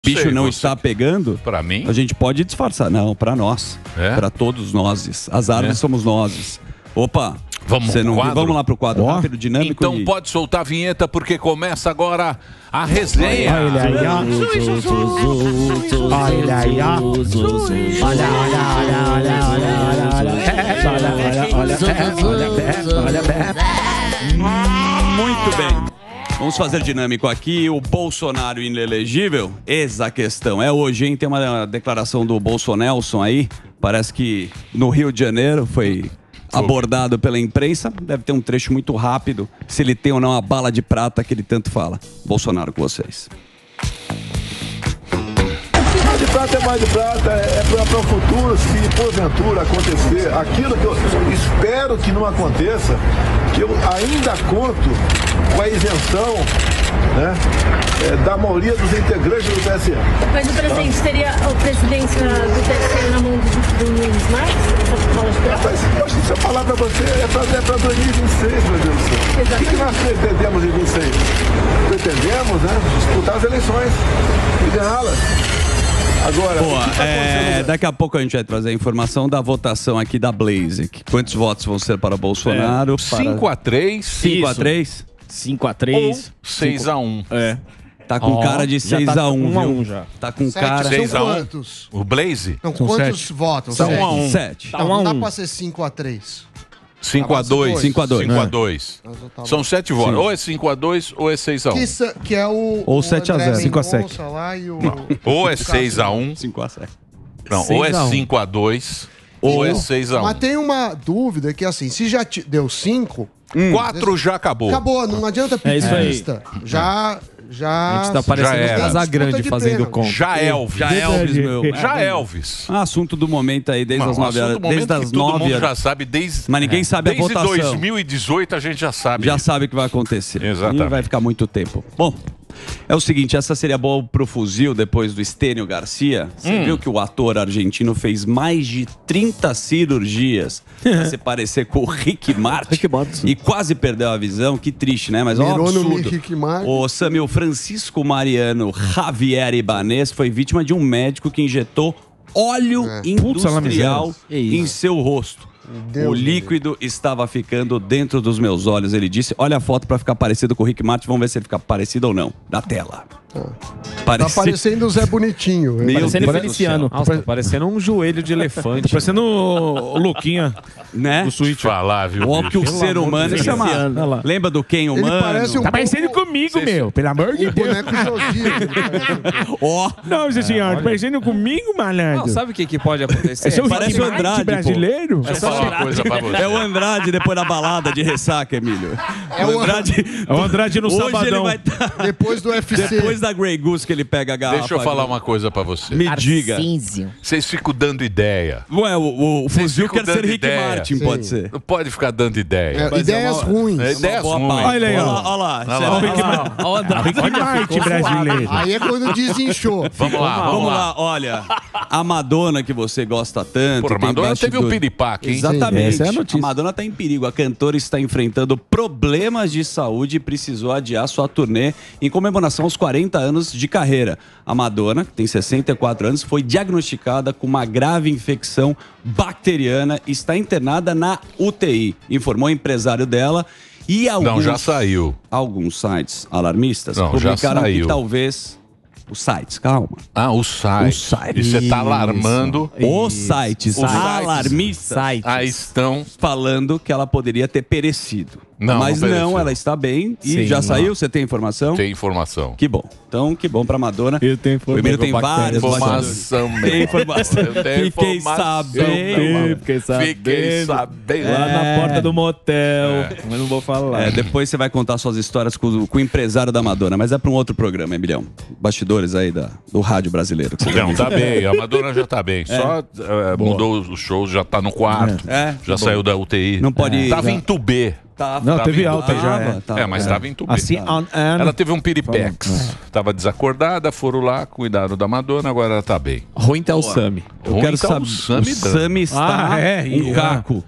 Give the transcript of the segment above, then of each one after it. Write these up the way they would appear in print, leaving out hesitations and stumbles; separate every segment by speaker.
Speaker 1: bicho não está pegando,
Speaker 2: para mim,
Speaker 1: a gente pode disfarçar. Não, para nós. Para todos nós. As árvores somos nós. Opa,
Speaker 2: vamos
Speaker 1: lá pro quadro rápido, dinâmico.
Speaker 2: Então pode soltar a vinheta, porque começa agora a resenha.
Speaker 1: Muito bem. Vamos fazer dinâmico aqui. O Bolsonaro inelegível? Eis a questão. É hoje, hein? Tem uma declaração do Bolsonelson aí. Parece que no Rio de Janeiro foi abordado pela imprensa. Deve ter um trecho muito rápido. Se ele tem ou não a bala de prata que ele tanto fala. Bolsonaro com vocês.
Speaker 3: Mais de prata é mais de prata, é para o futuro, se porventura acontecer aquilo que eu espero que não aconteça, que eu ainda conto com a isenção, né, da maioria dos integrantes do TSE.
Speaker 4: Mas o presidente teria a presidência do TSE na mão do Nunes Marques?
Speaker 3: Se eu falar para você, é para 2026, meu Deus do céu. O que nós pretendemos em 2026? Pretendemos, né, disputar as eleições e ganhá-las. Agora,
Speaker 1: daqui a pouco a gente vai trazer a informação da votação aqui da Blaze. Quantos votos vão ser para Bolsonaro?
Speaker 2: 5-3.
Speaker 1: 5-3?
Speaker 5: 5-3.
Speaker 2: 6-1.
Speaker 1: Tá com cara de 6-1,
Speaker 5: 1-1 já.
Speaker 1: Tá com
Speaker 6: 7
Speaker 1: cara...
Speaker 6: são
Speaker 2: 6 a 1.
Speaker 6: quantos?
Speaker 2: O Blaze?
Speaker 6: Não, quantos votos?
Speaker 2: São 1-1.
Speaker 1: 7.
Speaker 6: Não dá pra ser 5-3.
Speaker 2: 5-2.
Speaker 1: 5-2.
Speaker 2: 5-2. São 7 votos. Ou é 5-2 ou é 6-1.
Speaker 6: Que é o...
Speaker 1: Ou 7-0.
Speaker 6: 5-7. Lá e o...
Speaker 2: Ou é 6-1.
Speaker 1: 5-7.
Speaker 2: Não, ou é 5-2 ou é 6-1.
Speaker 6: Mas tem uma dúvida que assim, se já deu 5...
Speaker 2: 4 já acabou.
Speaker 6: Acabou, não adianta pedir pista. Já...
Speaker 5: A gente tá parecendo uma casa grande fazendo conta.
Speaker 2: Já Elvis.
Speaker 1: Já Elvis, meu.
Speaker 2: Já Elvis.
Speaker 1: Assunto do momento aí, desde as 9 horas. Desde as 9
Speaker 2: todo mundo
Speaker 1: horas.
Speaker 2: já sabe,
Speaker 1: Mas ninguém sabe a
Speaker 2: desde
Speaker 1: votação.
Speaker 2: 2018 a gente já sabe.
Speaker 1: Já sabe o que vai acontecer.
Speaker 2: Exatamente.
Speaker 1: E vai ficar muito tempo. Bom, é o seguinte, essa seria boa pro fuzil depois do Estênio Garcia. Você viu que o ator argentino fez mais de 30 cirurgias pra se parecer com o Rick Martin. E quase perdeu a visão. Que triste, né? Mas ó,
Speaker 6: Mirou no
Speaker 1: absurdo.
Speaker 6: Rick Martin.
Speaker 1: O Samuel Francisco Mariano Javier Ibanez foi vítima de um médico que injetou óleo industrial em seu rosto. O líquido estava ficando dentro dos meus olhos, ele disse. Olha a foto para ficar parecido com o Rick Martin. Vamos ver se ele fica parecido ou não. Da tela.
Speaker 6: Tá parecendo o Zé Bonitinho.
Speaker 5: Parecendo Feliciano. Nossa, tá parecendo um joelho de elefante.
Speaker 7: Parecendo o Luquinha,
Speaker 1: né?
Speaker 7: do Switch.
Speaker 2: Falar, viu?
Speaker 1: Olha que o ser humano chama. Lembra do Ken humano?
Speaker 6: parece um
Speaker 7: Tá parecendo comigo, meu. Pelo amor de Deus.
Speaker 6: boneco Josias.
Speaker 1: Ó,
Speaker 7: Não, seu senhor. Tá parecendo comigo, malandro.
Speaker 5: Não, sabe o que pode acontecer?
Speaker 7: Esse é o
Speaker 1: parece
Speaker 7: Rick
Speaker 1: o
Speaker 7: Martin
Speaker 1: Andrade,
Speaker 7: brasileiro.
Speaker 2: Deixa eu falar uma coisa pra você.
Speaker 1: é o Andrade depois da balada de ressaca, Emílio. É o Andrade.
Speaker 7: É o Andrade no
Speaker 1: Hoje
Speaker 7: sabadão.
Speaker 1: ele vai estar.
Speaker 6: Depois do UFC.
Speaker 1: Depois da Grey Goose que ele pega a garrafa.
Speaker 2: Deixa eu falar uma coisa pra você.
Speaker 1: Me diga.
Speaker 2: Vocês ficam dando ideia.
Speaker 1: Ué, o fuzil
Speaker 2: ficam
Speaker 1: quer ser
Speaker 2: dando
Speaker 1: Rick
Speaker 2: ideia.
Speaker 1: Martin,
Speaker 6: Sim.
Speaker 1: pode ser.
Speaker 2: Não pode ficar dando ideia.
Speaker 6: Ideias ruins.
Speaker 2: Ideias
Speaker 1: Boa
Speaker 2: ruins.
Speaker 1: parte.
Speaker 7: Olha aí, ó.
Speaker 1: Olha lá.
Speaker 7: Olha o Rick Martin brasileiro.
Speaker 6: Aí é quando desinchou.
Speaker 2: Vamos lá.
Speaker 1: Vamos lá, olha. A Madonna que você gosta tanto.
Speaker 2: Porra,
Speaker 1: tem
Speaker 2: Madonna teve um
Speaker 1: bastidor-
Speaker 2: piripaque, hein?
Speaker 1: Exatamente.
Speaker 7: Essa é a notícia.
Speaker 1: Madonna está em perigo. A cantora está enfrentando problemas de saúde e precisou adiar sua turnê em comemoração aos 40 anos de carreira. A Madonna, que tem 64 anos, foi diagnosticada com uma grave infecção bacteriana e está internada na UTI, informou o empresário dela. E
Speaker 2: Não, já saiu.
Speaker 1: alguns sites alarmistas
Speaker 2: Não, já
Speaker 1: publicaram que
Speaker 2: saiu.
Speaker 1: talvez... Os sites, calma.
Speaker 2: Ah, o site.
Speaker 1: O site.
Speaker 2: E você tá alarmando.
Speaker 1: Os sites
Speaker 2: Os sites.
Speaker 1: alarmistas
Speaker 2: Aí estão.
Speaker 1: falando que ela poderia ter perecido.
Speaker 2: Não,
Speaker 1: Mas
Speaker 2: não
Speaker 1: não,
Speaker 2: pereceu.
Speaker 1: ela está bem e
Speaker 5: Sim,
Speaker 1: já
Speaker 5: não.
Speaker 1: saiu. Você tem informação?
Speaker 2: Tem informação.
Speaker 1: Que bom. Então, que bom pra Madonna.
Speaker 7: Eu tenho
Speaker 1: O Emílio tem várias
Speaker 2: Informação, meu.
Speaker 1: Tem informação.
Speaker 2: Eu tenho
Speaker 1: Fiquei
Speaker 2: informação,
Speaker 1: sabendo.
Speaker 2: Fiquei sabendo.
Speaker 7: Lá na porta do motel. Mas não vou falar.
Speaker 1: É, depois você vai contar suas histórias com o empresário da Madonna, mas é para um outro programa, Emilhão. Bastidores aí do rádio brasileiro. Que você
Speaker 2: Não, tá bem. A Madonna já tá bem. Só mudou os shows, já tá no quarto.
Speaker 1: É.
Speaker 2: Já saiu da UTI.
Speaker 1: Não pode ir.
Speaker 2: Tava em tubê.
Speaker 7: Não,
Speaker 2: Tava
Speaker 7: teve
Speaker 2: em
Speaker 7: alta
Speaker 2: tubê.
Speaker 7: já.
Speaker 2: Mas tava em tubê.
Speaker 7: Assim,
Speaker 2: Ela teve um piripex. Tava desacordada, foram lá, cuidaram da Madonna, agora ela tá bem.
Speaker 5: Ruim tá o Sami.
Speaker 1: Eu quero
Speaker 2: tá
Speaker 1: saber.
Speaker 2: o Sami
Speaker 1: Sami está
Speaker 7: um
Speaker 1: caco.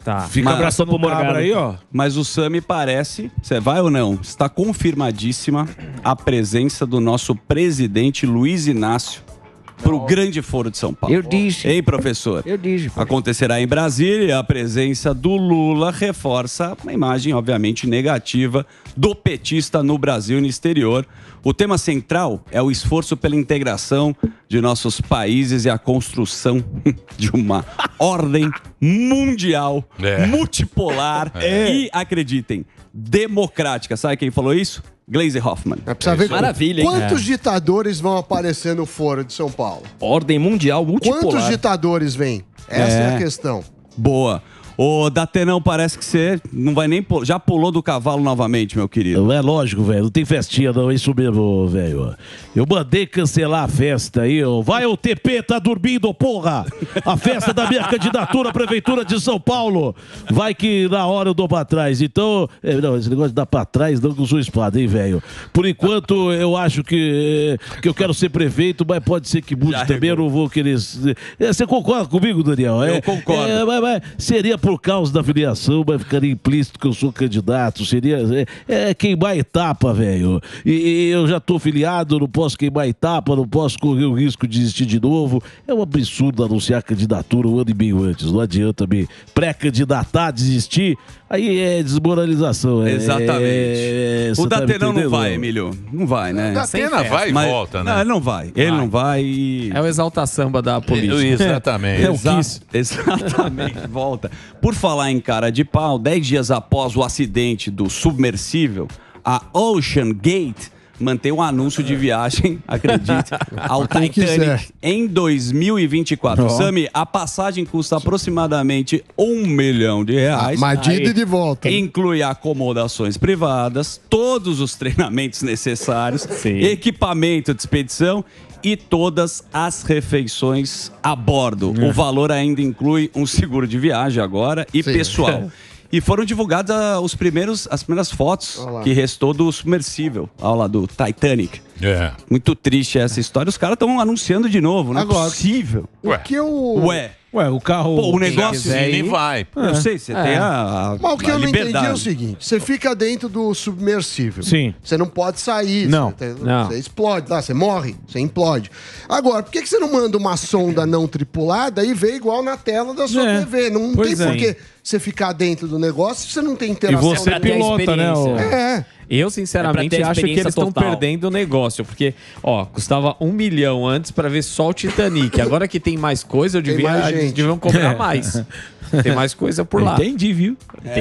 Speaker 5: Tá.
Speaker 1: Fica
Speaker 5: abraçando pro Morgado aí, ó.
Speaker 1: Mas o Sami parece, você vai ou não? Está confirmadíssima a presença do nosso presidente Luiz Inácio para o grande foro de São Paulo.
Speaker 8: Eu disse.
Speaker 1: Ei, professor?
Speaker 8: Eu disse.
Speaker 1: Acontecerá em Brasília. A presença do Lula reforça uma imagem, obviamente, negativa do petista no Brasil e no exterior. O tema central é o esforço pela integração de nossos países e a construção de uma ordem mundial, multipolar e, acreditem, democrática. Sabe quem falou isso? Gleisi Hoffmann.
Speaker 6: Precisa ver
Speaker 9: Maravilha, hein?
Speaker 6: quantos ditadores vão aparecer no Foro de São Paulo?
Speaker 9: Ordem mundial multipolar.
Speaker 6: Quantos ditadores vêm? Essa é a questão.
Speaker 1: Boa. Ô, Datenão, parece que você não vai nem pular. Já pulou do cavalo novamente, meu querido.
Speaker 10: É lógico, velho. Não tem festinha, não. É isso mesmo, velho. Eu mandei cancelar a festa aí, ó. Vai, o TP tá dormindo, porra! A festa da minha candidatura à Prefeitura de São Paulo. Vai que na hora eu dou pra trás. Então, não, esse negócio de dar pra trás, não que eu sou espada, hein, velho. Por enquanto, eu acho que eu quero ser prefeito, mas pode ser que mude também. Eu não vou querer. Você concorda comigo, Daniel?
Speaker 1: Eu concordo.
Speaker 10: Mas seria por causa da filiação, mas ficaria implícito que eu sou candidato. Seria queimar etapa, velho. E eu já tô filiado, não posso queimar etapa, não posso correr o risco de desistir de novo. É um absurdo anunciar candidatura um ano e meio antes. Não adianta me pré-candidatar, desistir. Aí é desmoralização.
Speaker 1: Exatamente. O Datenão não vai, Emílio. Não vai, né?
Speaker 2: O Datena vai e volta, né?
Speaker 1: Não, ele não vai. Ele não vai e...
Speaker 5: É o exalta samba da política.
Speaker 2: Exatamente.
Speaker 1: Exatamente, volta. Por falar em cara de pau, 10 dias após o acidente do submersível, a Ocean Gate mantém um anúncio de viagem, acredite, ao Titanic em 2024. Sami, a passagem custa aproximadamente R$1 milhão.
Speaker 6: Mas de ida e de volta.
Speaker 1: Inclui acomodações privadas, todos os treinamentos necessários, equipamento de expedição e todas as refeições a bordo. O valor ainda inclui um seguro de viagem agora e pessoal. E foram divulgadas as primeiras fotos que restou do submersível, lá do Titanic. Muito triste essa história. Os caras estão anunciando de novo, não é possível.
Speaker 6: O que eu...
Speaker 7: Ué, o carro...
Speaker 1: Pô, o negócio...
Speaker 2: nem vai.
Speaker 1: Eu sei, você tem a
Speaker 6: Mas o que eu não
Speaker 1: liberdade.
Speaker 6: entendi é o seguinte, você fica dentro do submersível.
Speaker 7: Sim.
Speaker 6: Você não pode sair.
Speaker 7: Não.
Speaker 6: Você explode lá, você morre, você implode. Agora, por que você não manda uma sonda não tripulada e vê igual na tela da sua TV? Não tem por que você ficar dentro do negócio se você não tem interação.
Speaker 7: E você pilota, né?
Speaker 5: Eu, sinceramente, acho que eles estão perdendo o negócio. Porque, custava R$1 milhão antes pra ver só o Titanic. Agora que tem mais coisa, eles deviam cobrar mais. Tem mais coisa por lá.
Speaker 7: Entendi, viu?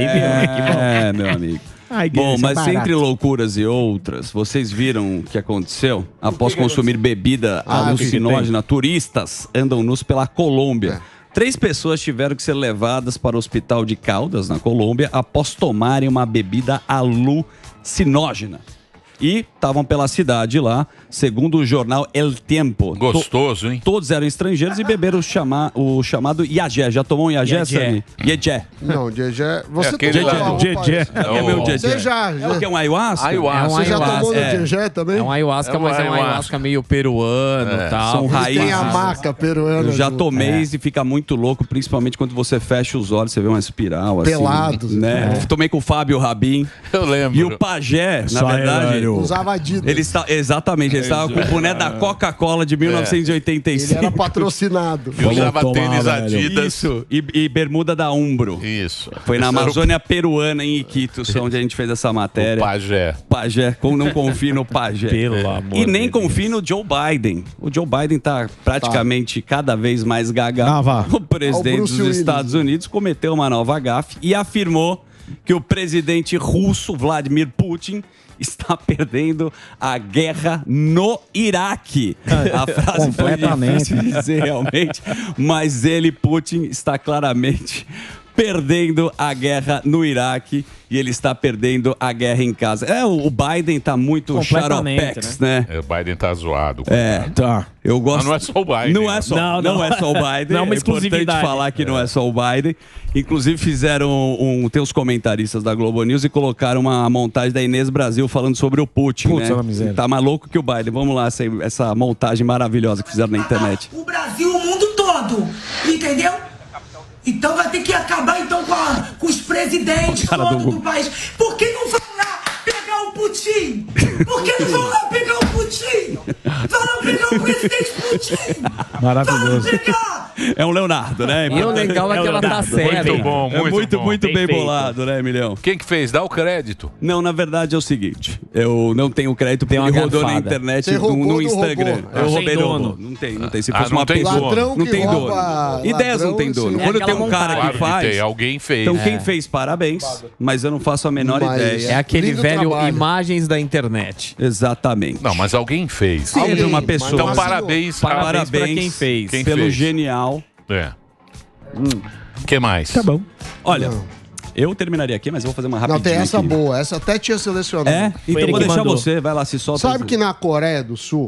Speaker 1: Meu amigo. Bom, mas entre loucuras e outras, vocês viram o que aconteceu? Após consumir bebida alucinógena, turistas andam nus pela Colômbia. 3 pessoas tiveram que ser levadas para o hospital de Caldas, na Colômbia, após tomarem uma bebida alucinógena. E estavam pela cidade lá, segundo o jornal El Tiempo.
Speaker 2: Gostoso, hein?
Speaker 1: Todos eram estrangeiros e beberam o chamado Iagé. Já tomou um Iagé, Sami? Iagé.
Speaker 6: Não, Iagé... Você
Speaker 2: aquele
Speaker 6: tomou
Speaker 2: lá.
Speaker 1: É o meu Iagé.
Speaker 6: Você já.
Speaker 1: É o que é um ayahuasca?
Speaker 6: Você já tomou no Iagé também?
Speaker 5: É um ayahuasca, mas é um ayahuasca meio peruano e tal.
Speaker 1: São raízes.
Speaker 6: Tem a maca peruana.
Speaker 1: Eu já tomei e fica muito louco, principalmente quando você fecha os olhos, você vê uma espiral assim.
Speaker 6: Pelados.
Speaker 1: Né? Tomei com o Fábio Rabin.
Speaker 2: Eu lembro.
Speaker 1: E o Pajé, na verdade...
Speaker 6: Usava Adidas.
Speaker 1: Exatamente, ele estava com o boné da Coca-Cola de 1985.
Speaker 6: Ele era patrocinado.
Speaker 2: Eu usava tênis Adidas.
Speaker 1: Isso, e bermuda da Umbro.
Speaker 2: Isso.
Speaker 1: Foi na Amazônia Peruana, em Iquitos, onde a gente fez essa matéria.
Speaker 2: O Pajé.
Speaker 1: Pajé, não confie no Pajé.
Speaker 5: Pelo amor
Speaker 1: e nem confie no Joe Biden. O Joe Biden tá praticamente cada vez mais gaga. O presidente dos Estados Unidos cometeu uma nova gafe e afirmou que o presidente russo, Vladimir Putin, está perdendo a guerra no Iraque. A frase foi difícil de dizer realmente, mas ele, Putin, está claramente perdendo a guerra no Iraque e ele está perdendo a guerra em casa. O Biden tá muito xaropex, né?
Speaker 2: O Biden tá zoado.
Speaker 1: Tá. Eu gosto.
Speaker 2: Mas não é só o Biden.
Speaker 1: Não é só o Biden.
Speaker 5: Não é uma
Speaker 1: importante falar que não é só o Biden. Inclusive fizeram tem os comentaristas da Globo News e colocaram uma montagem da Inês Brasil falando sobre o Putin, né? Tá mais louco que o Biden. Vamos lá, essa montagem maravilhosa que fizeram na internet.
Speaker 11: O Brasil, o mundo todo, entendeu?
Speaker 8: Então vai ter que acabar então com os presidentes do país. Por que não vão lá pegar o Putin? Por que não vão lá pegar o Putin? Vão lá pegar o presidente Putin.
Speaker 7: Maravilhoso.
Speaker 1: É um Leonardo, né?
Speaker 5: E o legal é que ela tá séria.
Speaker 2: Muito bom,
Speaker 1: muito bem
Speaker 5: feito.
Speaker 1: bolado, né, Emilhão?
Speaker 2: Quem que fez? Dá o crédito.
Speaker 1: Não, na verdade é o seguinte, eu não tenho crédito porque
Speaker 5: Tem uma
Speaker 1: ele rodou na
Speaker 5: garfada.
Speaker 1: internet
Speaker 6: Você roubou,
Speaker 1: no
Speaker 6: não
Speaker 1: Instagram.
Speaker 6: roubou.
Speaker 1: Eu
Speaker 5: Sem
Speaker 1: roubei
Speaker 5: dono.
Speaker 1: dono. Não tem. Se
Speaker 2: Ah,
Speaker 1: fosse
Speaker 2: não
Speaker 1: uma
Speaker 2: tem
Speaker 1: pessoa,
Speaker 2: dono.
Speaker 6: Ladrão
Speaker 1: não
Speaker 6: que
Speaker 1: tem
Speaker 6: rouba
Speaker 1: dono. Ideias não tem dono.
Speaker 6: sim.
Speaker 1: Quando
Speaker 4: É
Speaker 1: tem um cara
Speaker 2: Claro
Speaker 1: que
Speaker 2: que
Speaker 1: faz,
Speaker 2: tem, alguém fez.
Speaker 1: então quem fez, parabéns, mas eu não faço a menor
Speaker 6: Mas-
Speaker 1: ideia.
Speaker 5: É aquele
Speaker 6: Lindo
Speaker 5: velho
Speaker 6: trabalho.
Speaker 5: imagens da internet.
Speaker 1: Exatamente.
Speaker 2: Não, mas alguém fez.
Speaker 1: Sim, teve uma pessoa.
Speaker 2: Então,
Speaker 6: mas-
Speaker 2: parabéns.
Speaker 5: Parabéns pra quem fez.
Speaker 2: Quem
Speaker 1: pelo
Speaker 2: fez?
Speaker 1: genial.
Speaker 2: É. Que mais?
Speaker 7: Tá bom.
Speaker 1: Olha,
Speaker 6: Não.
Speaker 1: eu terminaria aqui, mas eu vou fazer uma rapidinha.
Speaker 6: Não, tem essa
Speaker 1: aqui.
Speaker 6: boa. Essa até tinha selecionado.
Speaker 1: É? Então
Speaker 5: ele
Speaker 1: vou
Speaker 5: que
Speaker 1: deixar
Speaker 5: mandou.
Speaker 1: você, vai lá, se solta.
Speaker 6: Sabe que na Coreia do Sul,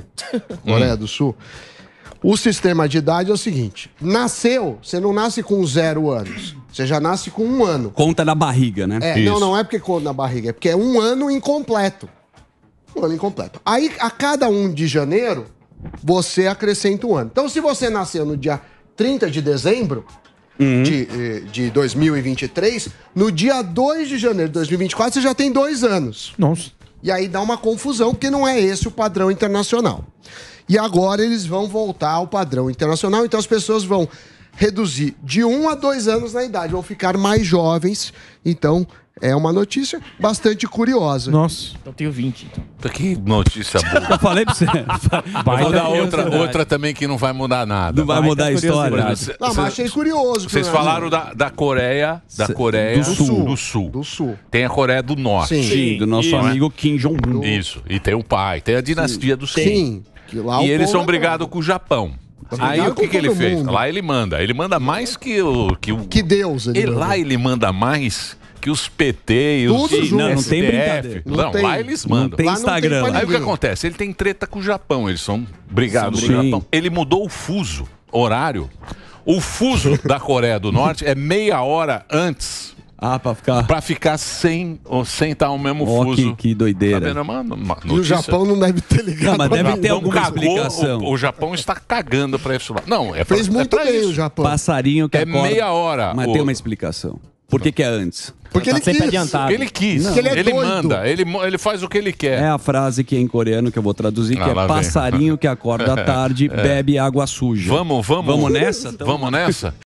Speaker 6: o sistema de idade é o seguinte: nasceu, você não nasce com 0 anos. Você já nasce com 1 ano.
Speaker 1: Conta na barriga, né?
Speaker 6: É, não é porque conta na barriga, é porque é 1 ano incompleto. 1 ano incompleto. Aí, a cada 1 de janeiro, você acrescenta 1 ano. Então, se você nasceu no dia 30 de dezembro de 2023, no dia 2 de janeiro de 2024, você já tem 2 anos.
Speaker 7: Nossa.
Speaker 6: E aí dá uma confusão, porque não é esse o padrão internacional. E agora eles vão voltar ao padrão internacional, então as pessoas vão reduzir de 1 a 2 anos na idade, vão ficar mais jovens. Então, é uma notícia bastante curiosa.
Speaker 7: Nossa.
Speaker 5: Então eu tenho 20. Então.
Speaker 2: Que notícia boa.
Speaker 1: Eu falei pra você.
Speaker 2: Eu vou dar outra também que não vai mudar nada.
Speaker 1: Não vai mudar a história.
Speaker 6: Não, mas achei curioso.
Speaker 2: Vocês falaram da Coreia, do Sul.
Speaker 6: Do Sul.
Speaker 2: Tem a Coreia do Norte.
Speaker 1: Sim, do nosso amigo Kim Jong-un.
Speaker 2: Isso. E tem o pai, tem a dinastia do Sul.
Speaker 6: Sim. Que lá
Speaker 2: E
Speaker 6: o
Speaker 2: eles
Speaker 6: povo
Speaker 2: são
Speaker 6: é
Speaker 2: brigados com o Japão. Aí
Speaker 6: brigado
Speaker 2: o que
Speaker 6: com
Speaker 2: ele
Speaker 6: todo
Speaker 2: fez?
Speaker 6: mundo.
Speaker 2: Lá ele manda mais que o...
Speaker 6: Que Deus. Ele manda.
Speaker 2: Lá ele manda mais que os PT e os
Speaker 6: Tudo junto.
Speaker 1: Não tem brincadeira.
Speaker 2: STF.
Speaker 6: Não
Speaker 2: Não,
Speaker 6: tem.
Speaker 2: lá eles
Speaker 1: Não
Speaker 2: mandam.
Speaker 1: tem
Speaker 6: Lá não tem
Speaker 1: Instagram.
Speaker 6: pra
Speaker 1: lá.
Speaker 2: Aí o que
Speaker 6: ninguém.
Speaker 2: acontece? Ele tem treta com o Japão, eles são brigados com o
Speaker 1: Sim.
Speaker 2: Japão. Ele mudou o fuso horário. O fuso da Coreia do Norte é meia hora antes
Speaker 1: Ah, pra ficar...
Speaker 2: pra ficar sem estar o mesmo
Speaker 1: Ó,
Speaker 2: fuso.
Speaker 1: que doideira.
Speaker 2: Tá vendo, mano? Uma
Speaker 6: E o
Speaker 2: notícia.
Speaker 6: Japão não deve ter ligado.
Speaker 1: Não, mas
Speaker 6: pra
Speaker 1: deve
Speaker 6: nada.
Speaker 1: ter
Speaker 2: Não
Speaker 1: alguma
Speaker 2: cagou,
Speaker 1: explicação.
Speaker 2: o Japão está cagando pra isso lá. Não, é pra,
Speaker 6: Fez muito
Speaker 2: é pra
Speaker 6: bem
Speaker 2: isso.
Speaker 6: o Japão.
Speaker 1: Passarinho que
Speaker 2: É
Speaker 1: acorda.
Speaker 2: meia hora.
Speaker 1: Mas
Speaker 2: o-
Speaker 1: tem uma explicação. Por que é antes?
Speaker 6: Porque ele
Speaker 5: sempre
Speaker 6: quis.
Speaker 5: adiantado.
Speaker 2: Ele quis.
Speaker 6: Porque ele é doido.
Speaker 2: manda. Ele faz o que ele quer.
Speaker 1: É a frase que é em coreano que eu vou traduzir, que
Speaker 2: Ah, lá
Speaker 1: é
Speaker 2: vem.
Speaker 1: passarinho que acorda à tarde, bebe água suja.
Speaker 2: Vamos
Speaker 1: Vamos nessa?
Speaker 2: Vamos nessa?